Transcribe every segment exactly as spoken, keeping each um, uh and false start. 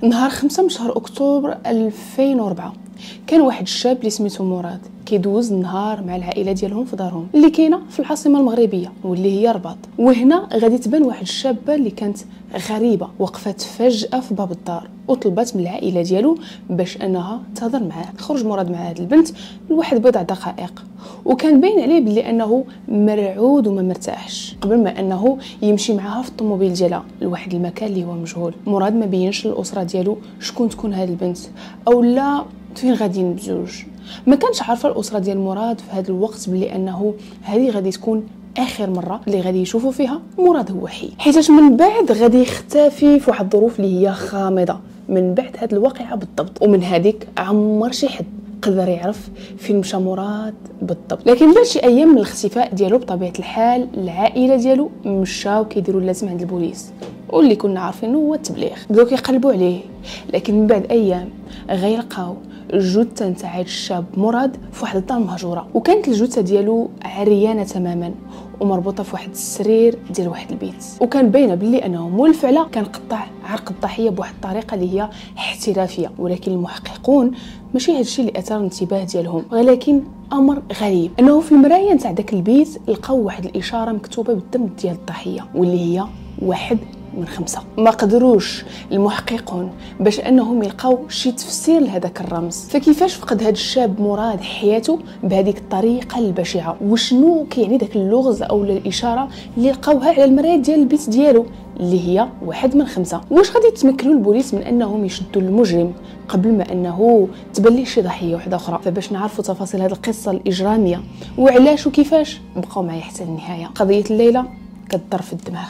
نهار خمسة من شهر اكتوبر ألفين وأربعة كان واحد الشاب اللي سميتو مراد كيدوز النهار مع العائله ديالهم في دارهم اللي كاينه في العاصمه المغربيه واللي هي الرباط. وهنا غادي تبان واحد الشابه اللي كانت غريبه، وقفت فجاه في باب الدار وطلبت من العائله ديالو باش انها تهضر معاه. خرج مراد مع هذه البنت لواحد بضع دقائق، وكان باين عليه بلي انه مرعود وما مرتاحش قبل ما انه يمشي معها في الطوموبيل ديالها لواحد المكان اللي هو مجهول. مراد ما بينش للاسره ديالو شكون تكون هذه البنت او لا فين غاديين بزوج. ما كانش عارفه الاسره ديال مراد في هذا الوقت بلي انه هذه غادي تكون اخر مره اللي غادي يشوفوا فيها مراد هو حي، حيتاش من بعد غادي يختفي في واحد الظروف اللي هي خامضه من بعد هذه الواقعه بالضبط. ومن هذيك عمر شي حد قدر يعرف فين مشى مراد بالضبط. لكن بعد شي ايام من الاختفاء ديالو بطبيعه الحال العائله ديالو مشاو كيديروا اللازم عند البوليس، واللي كنا عارفينه هو التبليغ. بداو كيقلبوا عليه، لكن من بعد ايام غيلقاو الجثه نتاع هذا الشاب مراد في واحد الدار مهجوره، وكانت الجثه ديالو عريانه تماما ومربوطه في واحد السرير ديال واحد البيت، وكان باينه باللي انه مول الفعله كان قطع عرق الضحيه بواحد الطريقه اللي هي احترافيه. ولكن المحققون ماشي هذا الشيء اللي اثار الانتباه ديالهم، ولكن امر غريب انه في المرايه نتاع داك البيت لقاو واحد الاشاره مكتوبه بالدم ديال الضحيه واللي هي واحد من خمسة. ما قدروش المحققون باش انهم يلقاو شي تفسير لهذاك الرمز. فكيفاش فقد هذا الشاب مراد حياته بهذيك الطريقه البشعه؟ وشنو كيعني داك اللغز او الاشاره اللي لقاوها على المرايه ديال البيت ديالو اللي هي واحد من خمسة؟ واش غادي يتمكنوا البوليس من انهم يشدوا المجرم قبل ما انه تبان ليه شي ضحيه واحده اخرى؟ فباش نعرفوا تفاصيل هذه القصه الاجراميه وعلاش وكيفاش بقاو معايا حتى النهايه. قضيه الليله كتضر في الدماغ.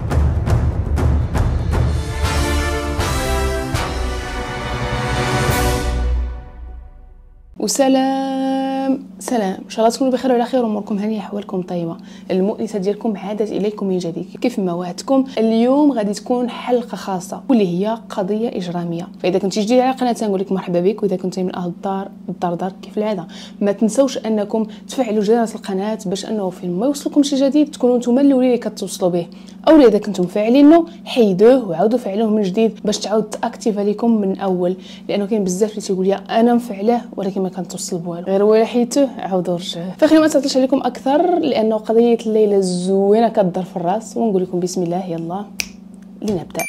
وسلام سلام، ان شاء الله تكونوا بخير وعلى خير واموركم هانيه احوالكم طيبه. المؤنسه ديالكم عادت اليكم من جديد. كيف ما وعدتكم اليوم غادي تكون حلقه خاصه واللي هي قضيه اجراميه. فاذا كنتي جديد على القناه نقول لك مرحبا بك، واذا كنتي من اهل الدار الدار دار كيف العاده ما تنسوش انكم تفعلوا جرس القناه باش انه فين ما يوصلكم شي جديد تكونوا نتوما الاولين اللي كتوصلوا به، او اذا كنتم فاعلينه حيدوه وعاودوا فعلوه من جديد باش تعاود تاكتيف عليكم من اول، لانه كاين بزاف اللي تيقول لي انا مفعلاه ولكن ما كنتوصل بوالو، غير ولا حيدوه عاودوا رجعوه. فخلينا ما نطولش عليكم اكثر لانه قضيه الليله الزوينه كتضر في الراس، ونقول لكم بسم الله يلا لنبدا.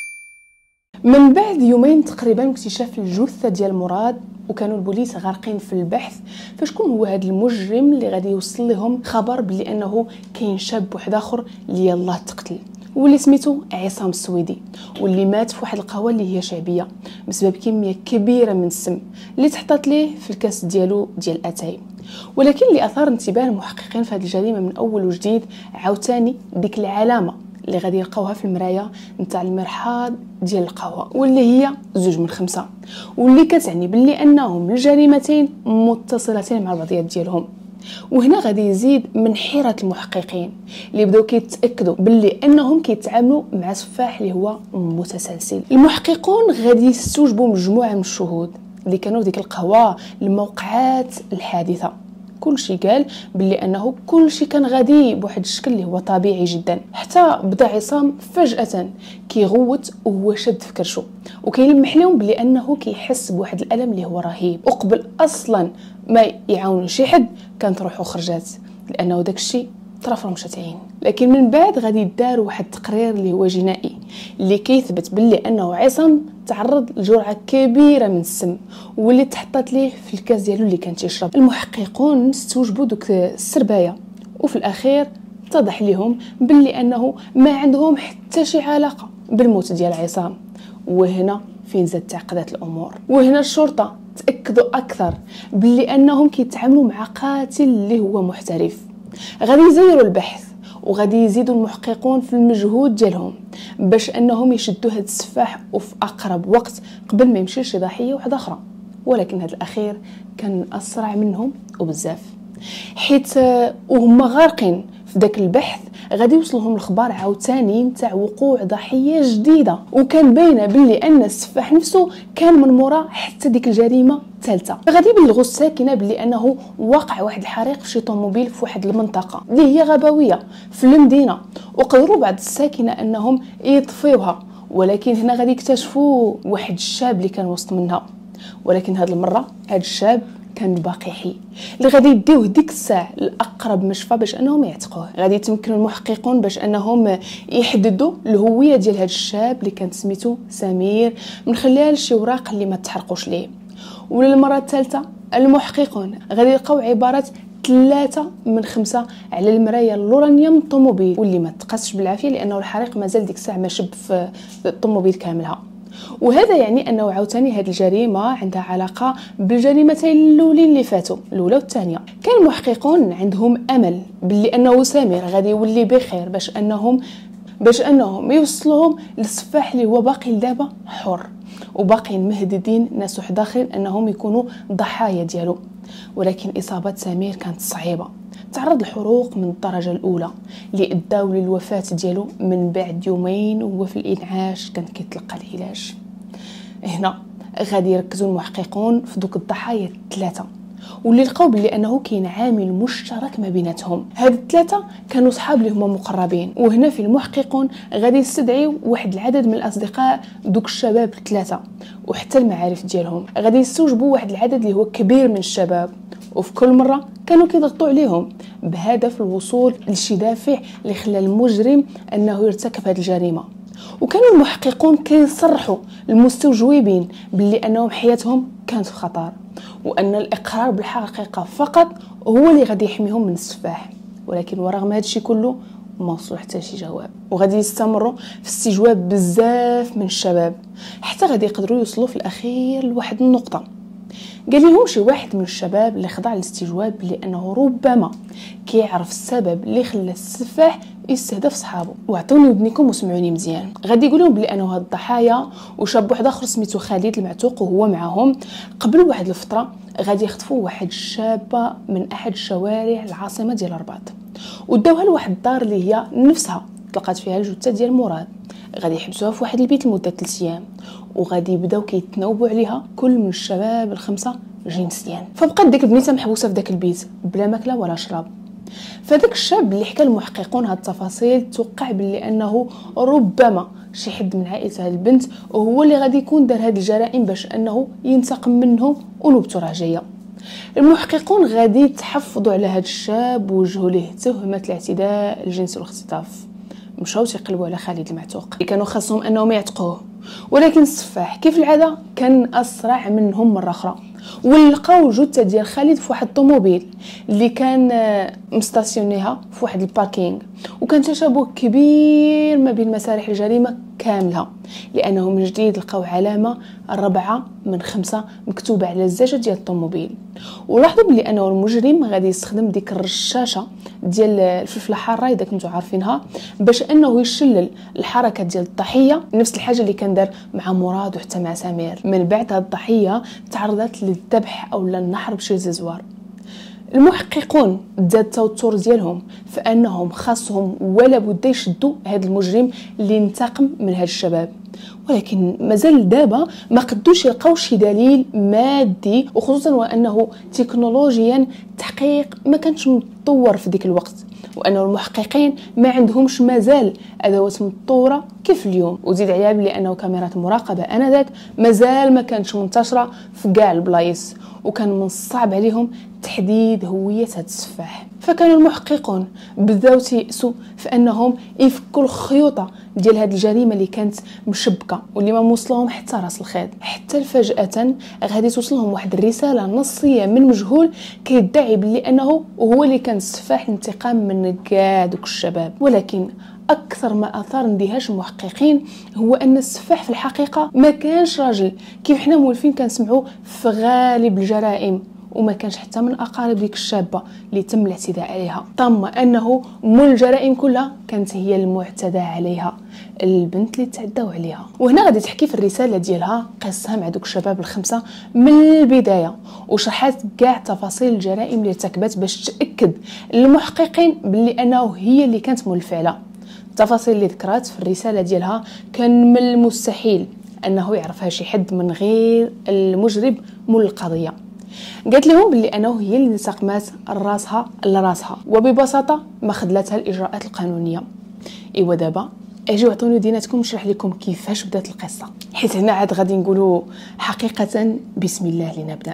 من بعد يومين تقريبا من اكتشاف الجثه ديال مراد وكانوا البوليس غارقين في البحث فشكون هو هذا المجرم اللي غادي يوصل لهم خبر بلي انه كاين شاب واحد اخر اللي يلاه تقتل واللي سميتو عصام السويدي، واللي مات في واحد القهوه اللي هي شعبيه بسبب كميه كبيره من السم اللي تحطات ليه في الكاس ديالو ديال الاتاي. ولكن اللي اثار انتباه المحققين في هذه الجريمه من اول وجديد عاوتاني ديك العلامه اللي غادي يلقاوها في المرايه نتاع المرحاض ديال القهوه واللي هي زوج من خمسة، واللي كتعني باللي انهم الجريمتين متصلتين مع البعضيات ديالهم. وهنا غادي يزيد من حيرة المحققين اللي بداو كيتاكدوا باللي انهم كيتعاملوا مع سفاح اللي هو متسلسل. المحققون غادي يستوجبوا مجموعه من الشهود اللي كانوا في ديك القهوه الموقعات الحادثه. كل شيء قال باللي انه كل شيء كان غادي بواحد الشكل اللي هو طبيعي جدا، حتى بدا عصام فجاه كيغوت وهو شد في كرشو وكيلمح لهم باللي انه كيحس بواحد الالم اللي هو رهيب، وقبل اصلا ما يعاونوا شي حد كانت روحو خرجات لانه داك الشيء طرف رمشه عين. لكن من بعد غادي يدار واحد التقرير اللي هو جنائي اللي كيثبت باللي انه عصام تعرض لجرعه كبيره من السم واللي تحطات ليه في الكاس ديالو اللي كان تيشرب. المحققون استوجبوا دوك السربايه وفي الاخير اتضح لهم باللي انه ما عندهم حتى شي علاقه بالموت ديال عصام. وهنا فين زاد تعقدات الامور، وهنا الشرطه تاكدوا اكثر باللي انهم كيتعاملوا مع قاتل اللي هو محترف. غادي يزيروا البحث وغادي يزيدوا المحققون في المجهود ديالهم باش انهم يشدوا هذا السفاح وفي اقرب وقت قبل ما يمشي شي ضحيه واحده اخرى. ولكن هذا الاخير كان اسرع منهم وبزاف، حيت وهم غارقين في داك البحث غادي يوصلهم الخبر عاوتاني نتاع وقوع ضحيه جديده، وكان باينه باللي ان السفاح نفسه كان من مورا حتى ديك الجريمه الثالثه. غادي يبلغوا الساكنه باللي انه وقع واحد الحريق في شي طوموبيل في واحد المنطقه اللي هي غابويه في المدينه، وقدروا بعض الساكنه انهم يطفيوها ولكن هنا غادي يكتشفوا واحد الشاب اللي كان وسط منها، ولكن هاد المره هاد الشاب كان باقي حي اللي غادي يديوه ديك الساعه لاقرب مشفى باش انهم يعتقوه. غادي يتمكن المحققون باش انهم يحددوا الهويه ديال هاد الشاب اللي كان سميتو سمير من خلال شي اوراق اللي ما تحرقوش ليه. وللمره الثالثه المحققون غادي يلقاو عباره ثلاثة من خمسة على المرايا اللورانيوم الطوموبيل، واللي ما تقاسش بالعافيه لانه الحريق مازال ديك الساعه ما شب في الطوموبيل كاملها. وهذا يعني انه عاوتاني هذه الجريمه عندها علاقه بالجريمتين الاولين اللي فاتوا، الاولى والثانيه. كان المحققون عندهم امل باللي انه سمير غادي يولي بخير باش انهم باش انهم يوصلوهم للسفاح اللي هو باقي لدابا حر، وباقيين مهددين ناس وحداخرين انهم يكونوا ضحايا ديالو. ولكن اصابه سمير كانت صعيبه، تعرض لحروق من الدرجه الاولى اللي اداو للوفاه ديالو من بعد يومين وهو في الانعاش كان كيتلقى العلاج. هنا غادي يركزوا المحققون في دوك الضحايا الثلاثه، واللي لقاو بلي انه كاين عامل مشترك ما بيناتهم. هاد الثلاثه كانوا صحاب اللي هما مقربين، وهنا في المحققون غادي يستدعيو واحد العدد من الاصدقاء دوك الشباب الثلاثه وحتى المعارف ديالهم. غادي يستوجبوا واحد العدد اللي هو كبير من الشباب، وفي كل مره كانوا كيضغطوا عليهم بهدف الوصول لشي دافع اللي خلى المجرم انه يرتكب هذه الجريمه. وكانوا المحققون كيصرحوا المستوجبين باللي انهم حياتهم كانت في خطر، وان الاقرار بالحقيقه فقط هو اللي غادي يحميهم من السفاح. ولكن ورغم هذا الشيء كله ما وصلوا حتى شي جواب، وغادي يستمروا في استجواب بزاف من الشباب حتى غادي يقدروا يوصلوا في الاخير لواحد النقطه. قال لهم شي واحد من الشباب اللي خضع للاستجواب لانه ربما كيعرف السبب اللي خلى السفاح يستهدف صحابه. وعطوني ودنيكم وسمعوني مزيان. غادي يقولوا بلي انه هاد الضحايا وشاب واحد اخر سميتو خالد المعتوق وهو معاهم قبل واحد الفتره غادي يخطفوا واحد الشابه من احد الشوارع العاصمه ديال الرباط، وداوها لواحد الدار اللي هي نفسها تلقات فيها الجثه ديال مراد. غادي يحبسوها في واحد البيت لمده ثلاث ايام، وغادي يبداو كيتناوبوا عليها كل من الشباب الخمسه جنسيا. فبقات ديك البنيته محبوسه في داك البيت بلا ماكله ولا شراب. فداك الشاب اللي حكى المحققون هاد التفاصيل توقع باللي انه ربما شي حد من عائله هاد البنت وهو اللي غادي يكون دار هاد الجرائم باش انه ينتقم منهم ونوبته راه جايه. المحققون غادي يتحفظوا على هاد الشاب ووجهوا ليه تهمه الاعتداء الجنسي والاختطاف. مشاو تيقلبوا على خالد المعتوق اللي كانوا خاصهم انهم يعتقوه، ولكن السفاح كيف العاده كان اسرع منهم مره اخرى، ولقاو الجثه ديال خالد في واحد الطوموبيل اللي كان مستاسيونيها في واحد الباركينغ. وكان تشابه كبير ما بين مسارح الجريمه كاملها، لانه من جديد لقاو علامه ربعة من خمسة مكتوبه على الزجاجه ديال الطوموبيل. ولاحظوا بلي انه المجرم غادي يستخدم ديك الرشاشه ديال الفلفله الحاره اذا كنتو عارفينها باش انه يشلل الحركه ديال الضحيه، نفس الحاجه اللي كان دار مع مراد وحتى مع سمير. من بعد هاد الضحيه تعرضت للذبح او للنحر بشي زوار. المحققون زاد التوتر ديالهم فانهم خاصهم ولا بد يشدوا هذا المجرم اللي انتقم من هاد الشباب، ولكن مازال دابا ما قدوش يلقاو شي دليل مادي، وخصوصا وانه تكنولوجيا التحقيق ما كانش متطور في ديك الوقت، وانه المحققين ما عندهمش مازال ادوات متطوره كيف اليوم. وزيد عليها بلي انه كاميرات المراقبه انذاك مازال ما كانتش منتشره في كاع البلايص، وكان من الصعب عليهم تحديد هويه هذا السفاح. فكانوا المحققون بداو تيأسوا في انهم يفكوا الخيوطه ديال هذه الجريمه اللي كانت مشبكه واللي ما موصلهم حتى راس الخيط، حتى فجاه غادي توصلهم واحد الرساله نصيه من مجهول كيدعي بلي انه هو اللي كان السفاح الانتقام من كاع دوك الشباب. ولكن اكثر ما اثار اندهاش المحققين هو ان السفاح في الحقيقه ما كانش راجل كيف حنا مولفين كنسمعوا في غالب الجرائم، وما كانش حتى من اقارب ديك الشابه اللي تم الاعتداء عليها. طم انه مول الجرائم كلها كانت هي المعتدى عليها، البنت اللي تعداو عليها. وهنا غادي تحكي في الرساله ديالها قصها مع دوك الشباب الخمسه من البدايه، وشرحت كاع تفاصيل الجرائم اللي ارتكبت باش تاكد المحققين باللي انه هي اللي كانت مول الفعله. التفاصيل اللي ذكرات في الرساله ديالها كان من المستحيل انه يعرفها شي حد من غير المجرم مول القضيه. قالت لهم بلي انه هي اللي انتقمات راسها لراسها، وببساطه ما خدلتها الاجراءات القانونيه. ايوا دابا اجيو عطوني ديناتكم نشرح لكم كيفاش بدات القصه، حيت هنا عاد غادي نقولوا حقيقه بسم الله لنبدا.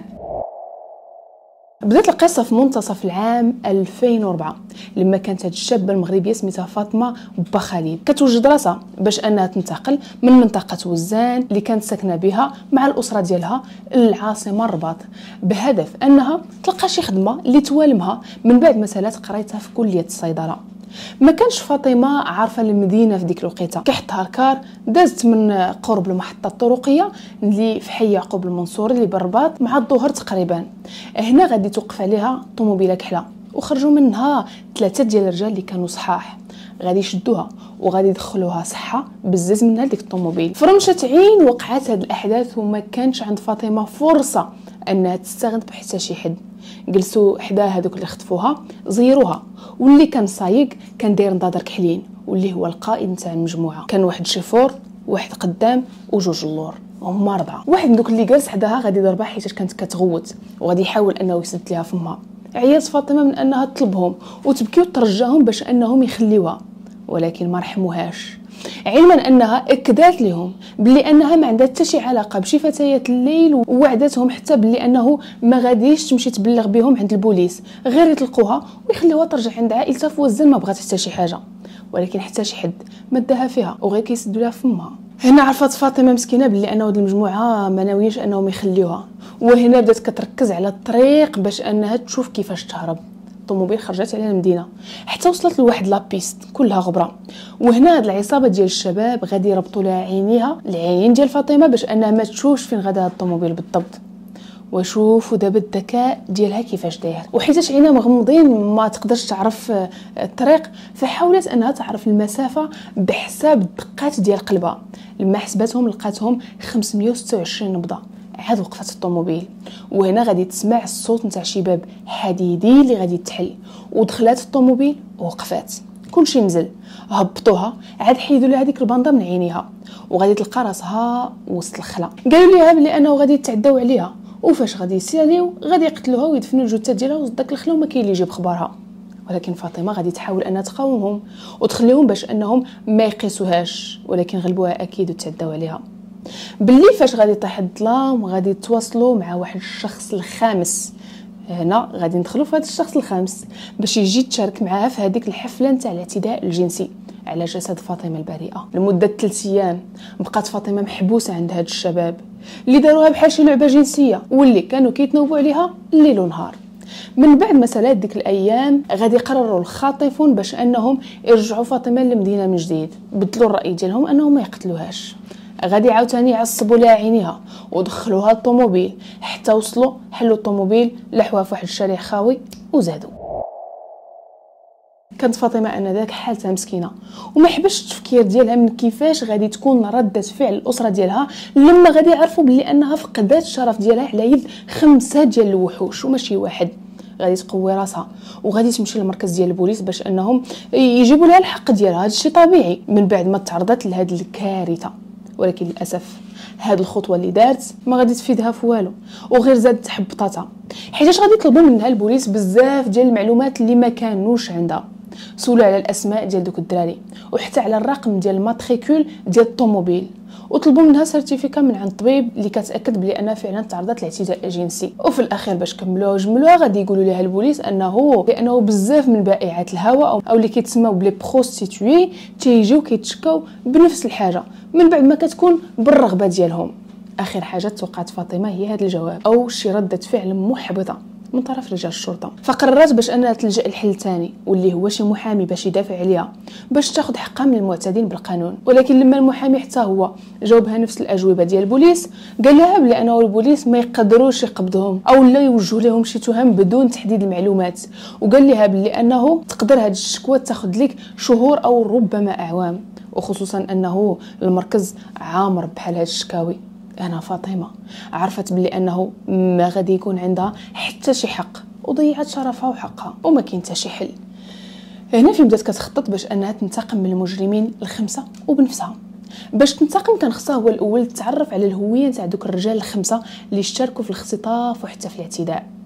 بدات القصه في منتصف العام ألفين وأربعة لما كانت هاد الشابه المغربيه سميتها فاطمه با خليل كتوجد راسها باش انها تنتقل من منطقه وزان اللي كانت ساكنه بها مع الاسره ديالها للعاصمه الرباط، بهدف انها تلقى شي خدمه اللي توالمها من بعد ما سالات قرايتها في كليه الصيدله. ما كانش فاطمه عارفه المدينه في ديك الوقيته، كحت هاركار دازت من قرب المحطه الطرقيه اللي في حي يعقوب المنصوري اللي بالرباط مع الظهر تقريبا. هنا غادي توقف عليها طوموبيله كحله وخرجوا منها ثلاثه ديال الرجال اللي كانوا صحاح، غادي يشدوها وغادي يدخلوها صحه بزاز منها ديك الطوموبيل. فرمشت عين وقعت هاد الاحداث وما كانش عند فاطمه فرصه انها تستغنى بحتى شي حد. جلسوا حدا هذوك اللي خطفوها زيروها، واللي كان سايق كان داير نضادر كحلين واللي هو القائد نتاع المجموعه. كان واحد شيفور واحد قدام وجوج اللور، هما اربعه. واحد من دوك اللي جالس حداها غادي يضربها حيت كانت كتغوت وغادي يحاول انه يسد ليها فمها. عيات فاطمه من انها تطلبهم وتبكي وترجاهم باش انهم يخليوها، ولكن ما رحموهاش، علما انها اكدات لهم بلي انها ما عندها حتى شي علاقه بشي فتيات الليل، ووعدتهم حتى بلي انه ما غاديش تمشي تبلغ بهم عند البوليس، غير يطلقوها ويخليوها ترجع عند عائلتها في وزن. ما بغات حتى شي حاجه، ولكن حتى شي حد مدها فيها وغير كيسدوا لها فمها. هنا عرفت فاطمه مسكينه بلي انه هاد المجموعه ما ناويينش انهم يخليوها، وهنا بدات كتركز على الطريق باش انها تشوف كيفاش تهرب. الطوموبيل خرجت على المدينه حتى وصلت لواحد لابيست كلها غبره، وهنا هاد العصابه ديال الشباب غادي يربطوا لها عينيها العين ديال فاطمه باش انها ما تشوفش فين غادا هاد الطوموبيل بالضبط. وشوفوا دابا الذكاء ديالها كيفاش داير، وحيتاش عينها مغمضين ما تقدرش تعرف الطريق، فحاولت انها تعرف المسافه بحساب الدقات ديال قلبها. لما حسبتهم لقاتهم خمسمية وستة وعشرين نبضه. عاد وقفت الطوموبيل، وهنا غادي تسمع الصوت نتاع شي باب حديدي اللي غادي يتحل، ودخلات الطوموبيل ووقفات. كلشي نزل، هبطوها، عاد حيدوا لها هذيك الباندا من عينيها وغادي تلقى راسها وسط الخلا. قالوا ليها بلي انه غادي يتعداو عليها، وفاش غادي يساليو غادي يقتلوها ويدفنوا الجثه ديالها وسط داك الخلا وما كاين اللي يجيب خبرها. ولكن فاطمه غادي تحاول انها تقاومهم وتخليهم باش انهم ما يقيسوهاش، ولكن غلبوها اكيد وتعداو عليها. باللي فاش غادي يطيح الظلام غادي يتواصلوا مع واحد الشخص الخامس. هنا غادي ندخلوا في هذا الشخص الخامس باش يجي تشارك معها في هذيك الحفله نتاع الاعتداء الجنسي على جسد فاطمه البريئه. لمده ثلاث ايام بقات فاطمه محبوسه عند هاد الشباب اللي داروها بحال شي لعبه جنسيه واللي كانوا كيتنوبوا عليها الليل ونهار. من بعد ما سالات ديك الايام غادي يقرروا الخاطفون باش انهم يرجعوا فاطمه للمدينه من جديد، بدلوا الراي ديالهم انهم ما يقتلوهاش. غادي عاوتاني يعصبوا لها عينيها ودخلوها الطوموبيل حتى وصلوا حلوا الطوموبيل لحوها في واحد الشارع خاوي وزادوا. كانت فاطمه انذاك حالتها مسكينه وما حبش التفكير ديالها من كيفاش غادي تكون رده فعل الاسره ديالها لما غادي يعرفوا بلي انها فقدات الشرف ديالها على يد خمسه ديال الوحوش وماشي واحد. غادي تقوي راسها وغادي تمشي للمركز ديال البوليس باش انهم يجيبوا لها الحق ديالها. هذا الشيء طبيعي من بعد ما تعرضت لهذه الكارثه، ولكن للاسف هاد الخطوه اللي دارت ما غادي تفيدها في والو وغير زادت تحبطاتها، حيتاش غادي يطلبوا منها البوليس بزاف ديال المعلومات اللي ما كانوش عندها. سولوا على الاسماء ديال دوك الدراري وحتى على الرقم ديال الماتريكول ديال الطوموبيل، وطلبوا منها سيرتيفيكا من عند الطبيب اللي كتاكد بلي انها فعلا تعرضت لاعتداء الجنسي. وفي الاخير باش كملوها وجملوها غادي يقولوا لها البوليس انه لانه بزاف من بائعات الهواء او اللي كيتسموا بلي بروستيتوي تيجيو كيتشكاو بنفس الحاجه من بعد ما كتكون بالرغبه ديالهم. اخر حاجه توقعت فاطمه هي هذا الجواب او شي رده فعل محبطه من طرف رجال الشرطه، فقررت باش انها تلجا لحل ثاني واللي هو شي محامي باش يدافع عليها باش تاخذ حقها من المعتدين بالقانون. ولكن لما المحامي حتى هو جاوبها نفس الاجوبه ديال البوليس، قال لها بلي انه البوليس ما يقدروش يقبضهم او لا يوجهوا لهم شي تهم بدون تحديد المعلومات، وقال لها بلي انه تقدر هذه الشكوى تاخذ لك شهور او ربما اعوام، وخصوصا انه المركز عامر بحال هاد الشكاوي. انا فاطمه عرفت بلي انه ما غادي يكون عندها حتى شي حق وضيعت شرفها وحقها وما كاين حتى شي حل. هنا فين بدات كتخطط باش انها تنتقم من المجرمين الخمسه وبنفسها. باش تنتقم كان خصها هو الاول تتعرف على الهويه تاع دوك الرجال الخمسه اللي اشتركوا في الاختطاف وحتى في الاعتداء.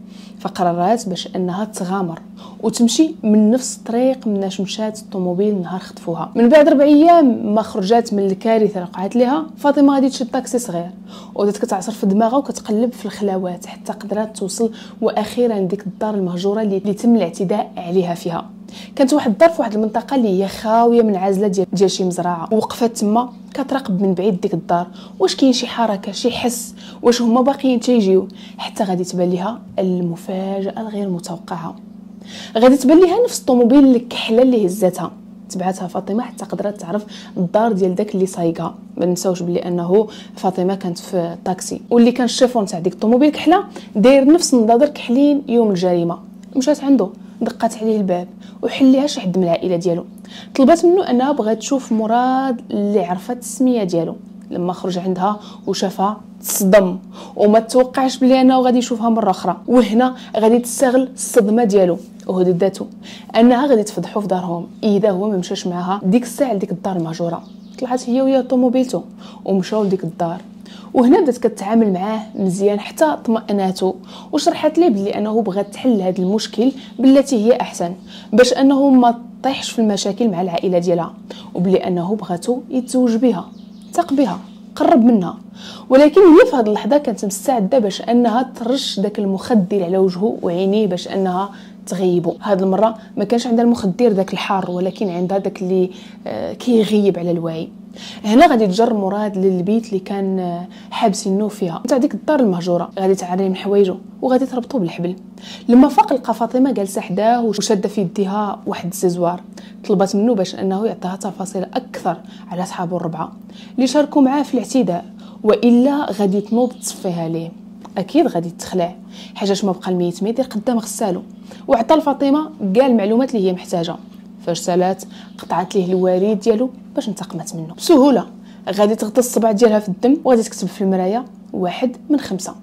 فقررت باش انها تغامر وتمشي من نفس الطريق مناش مشات الطوموبيل نهار خطفوها. من بعد ربع ايام ما خرجات من الكارثه اللي وقعت لها، فاطمه غادي تشد طاكسي صغير وبدات كتعصر في دماغها وكتقلب في الخلاوات حتى قدرات توصل واخيرا ديك الدار المهجوره اللي تم الاعتداء عليها فيها. كانت واحد الدار في واحد المنطقه اللي هي خاويه من عازله ديال ديال شي مزرعه، وقفات تما كتراقب من بعيد ديك الدار واش كاين شي حركه شي حس، واش هما باقيين تيجيو، حتى غادي تبان ليها المفاجاه الغير متوقعه. غادي تبان ليها نفس الطوموبيل الكحله اللي هزتها. تبعتها فاطمه حتى قدرت تعرف الدار ديال داك اللي سايقها. ما نساوش بلي انه فاطمه كانت في الطاكسي واللي كان الشيفون تاع ديك الطوموبيل كحله داير نفس النظاظر كحلين يوم الجريمه. مشات عنده دقات عليه الباب وحل ليها شي حد من العائله ديالو، طلبات منه انها بغات تشوف مراد اللي عرفت السميه ديالو. لما خرج عندها وشافها تصدم وما توقعش بلي انه غادي يشوفها مره اخرى، وهنا غادي تستغل الصدمه ديالو وهددته انها غادي تفضحو في دارهم اذا هو ما مشاش معها ديك الساعه لديك الدار المهجوره. طلعت هي ويا طوموبيلته ومشاو لديك الدار، وهنا بدات كتعامل معاه مزيان حتى طمأناته وشرحت ليه بلي انه بغات تحل هذا المشكل بالتي هي احسن باش انه ما طيحش في المشاكل مع العائله ديالها، وبلي انه بغاتو يتزوج بها، ثق بها، قرب منها. ولكن هي في هذه اللحظه كانت مستعده باش انها ترش داك المخدر على وجهه وعينيه باش انها تغيبه. هذه المره ما كانش عندها المخدر داك الحار، ولكن عندها داك اللي آه كيغيب على الوعي. هنا غادي تجر مراد للبيت اللي كان حابسينو فيها تاع ديك الدار المهجوره، غادي تعري من حوايجه وغادي تربطو بالحبل. لما فاق لقى فاطمه جالسه حداه وشاده في يديها واحد الززوار. طلبت منه باش انه يعطيها تفاصيل اكثر على صحابو الربعه اللي شاركوا معاه في الاعتداء، والا غادي تنوض تصفيها ليه. اكيد غادي تخلع حاجه ما بقى الميت ما يدير قدام غسالو، وعطى لفاطمه كاع المعلومات اللي هي محتاجه. فاش سالات قطعت ليه الوريد ديالو باش انتقمت منه بسهوله. غادي تغطي الصبع ديالها في الدم وغادي تكتب في المرايه واحد من خمسة.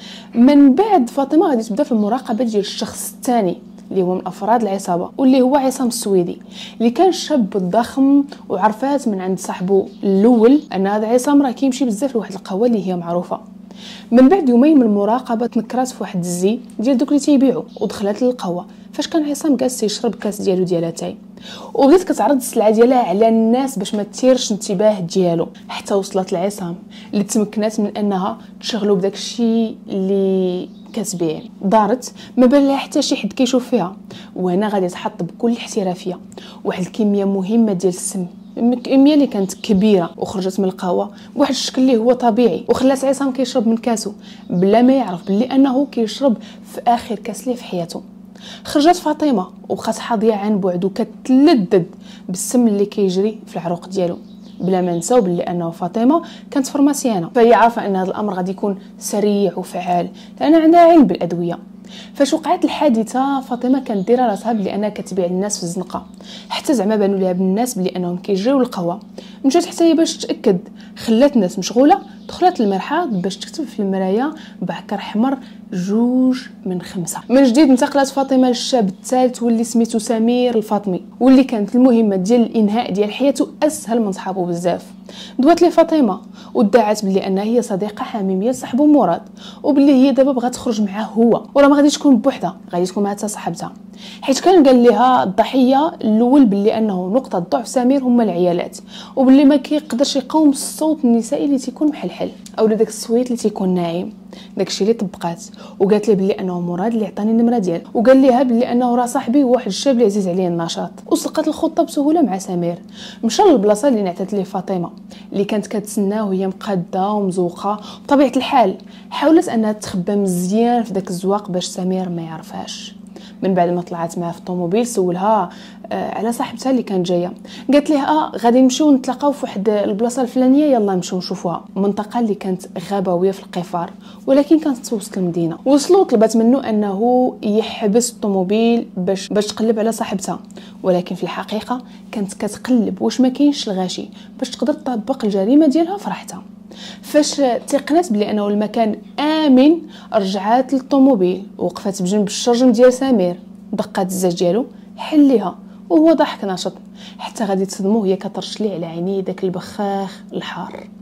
من بعد فاطمه غادي تبدا في المراقبه ديال الشخص الثاني اللي هو من افراد العصابه واللي هو عصام السويدي، اللي كان شاب ضخم وعرفات من عند صاحبه الاول ان هذا عصام راه كيمشي بزاف لواحد القهوه اللي هي معروفه. من بعد يومين من المراقبه تنكرات في واحد الزي ديال دوك اللي تيبيعوا ودخلت للقهوه. فاش كان عصام جالس يشرب كاس ديالو ديال اتاي، وبدات كتعرض السلعه ديالها على الناس باش ما تثيرش انتباه ديالو، حتى وصلت لعصام اللي تمكنات من انها تشغلو بداك الشيء اللي كتبيع. دارت ما بان لها حتى شي حد كيشوف فيها، وهنا غادي تحط بكل احترافيه واحد الكميه مهمه ديال السم، الكميه اللي كانت كبيره، وخرجت من القهوه بواحد الشكل اللي هو طبيعي، وخلات عصام كيشرب من كاسو بلا ما يعرف بلي انه كيشرب في اخر كاس ليه في حياته. خرجت فاطمه وبقات حاضيه عن بعد وكتلذذ بالسم اللي كيجري في العروق ديالو، بلا ما نساو بلي انه فاطمه كانت فرماسيانه، فهي عارفه ان هذا الامر غادي يكون سريع وفعال لان عندها علم بالادويه. فاش وقعت الحادثه فاطمه كانت دايره راسها بلي انها كتبيع الناس في الزنقه، حتى زعما بانوا ليها بالناس بلي انهم كيجريو القهوه. مشات حتى هي باش تتاكد، خلات الناس مشغوله، دخلت للمرحاض باش تكتب في المرايه بعكر حمر جوج من خمسة. من جديد انتقلت فاطمه للشاب الثالث واللي سميتو سمير الفاطمي، واللي كانت المهمه ديال الانهاء ديال حياته اسهل من صحابو بزاف. دوات ليه فاطمه وادعت بلي انها هي صديقه حميميه لصاحبو مراد، وبلي هي دابا بغات تخرج معاه هو، وراه ما غاديش تكون بوحدها، غادي تكون مع حتى صاحبتها، حيت كان قال لها الضحيه الاول بلي انه نقطه ضعف سمير هما العيالات، وبلي ما كيقدرش يقاوم الصوت النسائي اللي تيكون محلحل اولا داك الصويت اللي تيكون ناعم. داكشي اللي طبقات، وقالت لي بلي انه مراد اللي عطاني النمره ديالو، وقال ليها بلي انه راه صاحبي هو واحد الشاب اللي عزيز عليه النشاط. وسلقات الخطه بسهوله مع سمير، مشى للبلاصه اللي نعتت ليه فاطمه اللي كانت كتسناه وهي مقاده ومزوقه. بطبيعه الحال حاولت انها تخبى مزيان في داك الزواق باش سمير ما يعرفهاش. من بعد ما طلعت معاه في الطوموبيل سولها آه على صاحبتها اللي كانت جايه، قالت لها اه غادي نمشيو نتلاقاو في واحد البلاصه الفلانيه، يلا نمشيو نشوفوها. منطقه اللي كانت غابويه في القفار ولكن كانت في وسط المدينه. وصلوا طلبت منه انه يحبس الطوموبيل باش باش تقلب على صاحبتها، ولكن في الحقيقه كانت كتقلب واش ما كاينش الغاشي باش تقدر تطبق الجريمه ديالها في راحتها. فاش تيقنات بلي انه المكان امن رجعات للطوموبيل ووقفات بجنب الشرجم ديال سمير، دقات الزاج ديالو حل ليها وهو ضحك ناشط، حتى غادي تصدمو وهي كترش ليه على عينيه داك البخاخ الحار.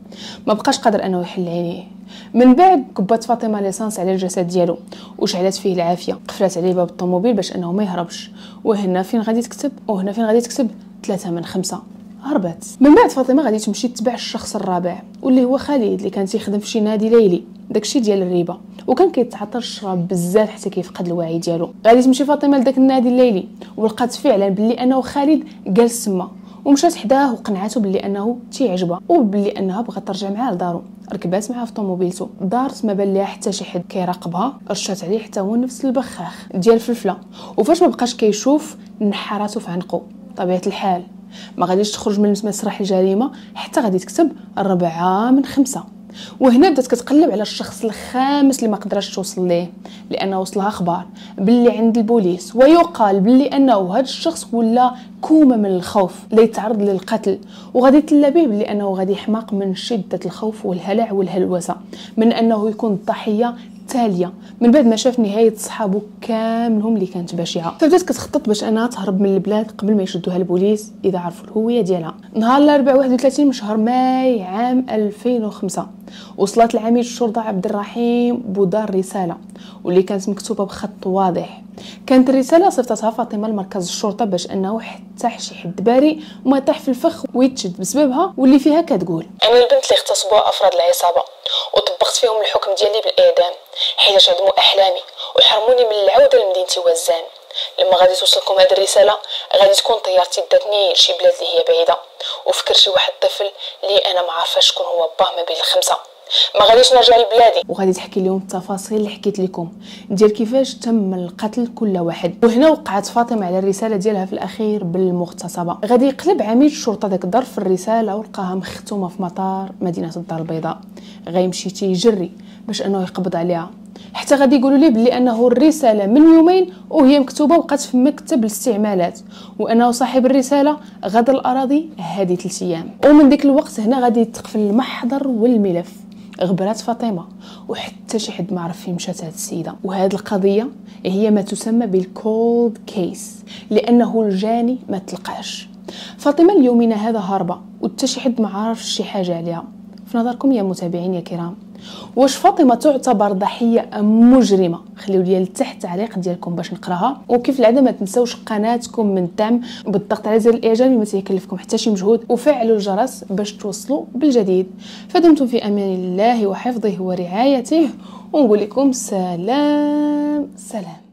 ما بقاش قادر انه يحل عينيه. من بعد كبات فاطمه ليسانس على الجسد ديالو وشعلت فيه العافيه، قفلت عليه باب الطوموبيل باش انه ما يهربش، وهنا فين غادي تكتب وهنا فين غادي تكتب ثلاثة من خمسة. هربت. من بعد فاطمه غادي تمشي تتبع الشخص الرابع واللي هو خالد، اللي كان تيخدم في شي نادي ليلي داكشي ديال الريبه، وكان كيتعاطى الشراب بزاف حتى كيفقد الوعي ديالو. غادي تمشي فاطمه لداك النادي الليلي ولقات فعلا باللي انه خالد جالس تما، ومشات حداه وقنعته باللي انه تيعجبها وباللي انها بغات ترجع معاه لدارو. ركبات معاه في طوموبيلته، دارت ما بان ليها حتى شي حد كيراقبها، رشات عليه حتى هو نفس البخاخ ديال الفلفله، وفاش ما بقاش كيشوف نحراتو في عنقو. طبيعه الحال ما غاديش تخرج من مسرح الجريمه حتى غادي تكتب أربعة من خمسة. وهنا بدات كتقلب على الشخص الخامس اللي ما قدرش توصل ليه، لانه وصلها اخبار باللي عند البوليس، ويقال باللي انه هذا الشخص ولا كومه من الخوف اللي يتعرض للقتل، وغادي تلا به باللي انه غادي يحماق من شده الخوف والهلع والهلوسه من انه يكون الضحيه تاليه من بعد ما شاف نهايه صحابو كاملهم اللي كانت بشعه. فبدات كتخطط باش انها تهرب من البلاد قبل ما يشدوها البوليس اذا عرفوا الهويه ديالها. نهار الاربعاء واحد وثلاثين من شهر ماي عام ألفين وخمسة وصلت لعميد الشرطه عبد الرحيم بودار رساله واللي كانت مكتوبه بخط واضح. كانت الرساله صيفطتها فاطمه لمركز الشرطه باش انه حتى شي حد بريء وما يطيح في الفخ ويتشد بسببها، واللي فيها كتقول: انا البنت اللي اغتصبوها افراد العصابه وطبقت فيهم الحكم ديالي بالاعدام حيت عدموا احلامي وحرموني من العوده لمدينتي وزان. لما غادي توصلكم هذه الرساله غادي تكون طيارتي داتني لشي بلاد اللي هي بعيده، وفكر شي واحد طفل اللي انا ما عارفاش شكون هو باه ما بين الخمسه. ما غاديش نرجع لبلادي. وغادي تحكي لهم التفاصيل اللي حكيت لكم ديال كيفاش تم القتل كل واحد. وهنا وقعت فاطمه على الرساله ديالها في الاخير بالمغتصبه. غادي يقلب عميد الشرطه داك الظرف في الرساله ولقاها مختومه في مطار مدينه الدار البيضاء. غيمشي تيجري باش انه يقبض عليها، حتى غادي يقولوا ليه بلي انه الرساله من يومين وهي مكتوبه وبقات في مكتب الاستعمالات، وانه صاحب الرساله غادر الاراضي هذه ثلاث ايام. ومن ديك الوقت هنا غادي يتقفل المحضر والملف. غبرات فاطمه وحتى شي حد ما عرف فين مشات هاد السيده. وهذه القضيه هي ما تسمى بالكولد كيس، لانه الجاني ما تلقاش. فاطمه اليومين هذا هاربه وحتى شي حد ما عارف شي حاجه عليها. في نظركم يا متابعين يا كرام، واش فاطمه تعتبر ضحيه ام مجرمه؟ خليو لي لتحت التعليق ديالكم باش نقراها. وكيف العاده ما تنساوش قناتكم من الدعم بالضغط على زر الاعجاب اللي ما تيكلفكم حتى شي مجهود، وفعلوا الجرس باش توصلوا بالجديد. فدمتم في امان الله وحفظه ورعايته، ونقول لكم سلام سلام.